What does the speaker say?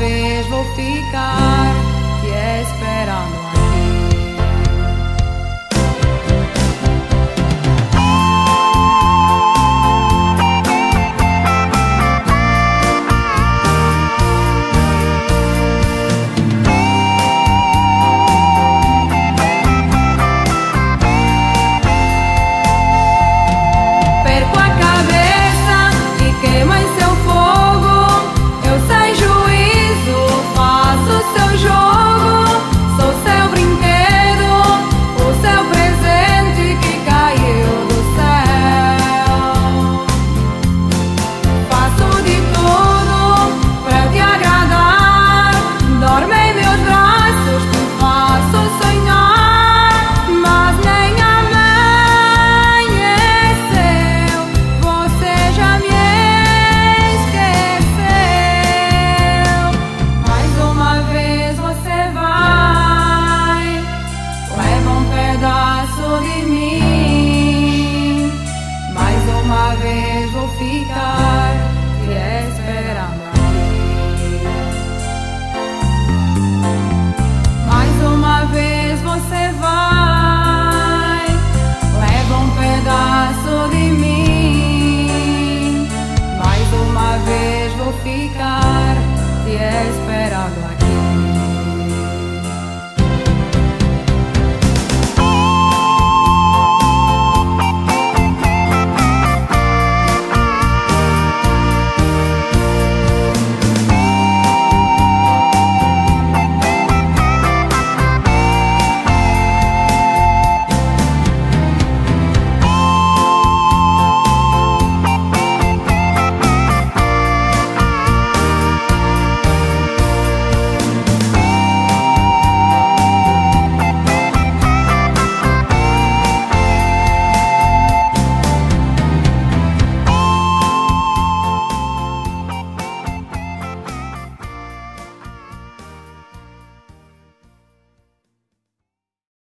vez vou ficar te esperando aqui. Perco a cabeça e queima em seu fogo. Eu sem juízo faço seu jogo. Sou seu brinquedo, o seu presente que caiu do céu. Faço de tudo pra te agradar. Dorme em meus braços, te faço sonhar. Mas nem amanheceu, você já me esqueceu. Mais uma vez você vai, leva um pedaço de mim. Mais uma vez vou ficar te esperando aqui. Mais uma vez você vai, leva um pedaço de mim. Mais uma vez vou ficar te esperando aqui.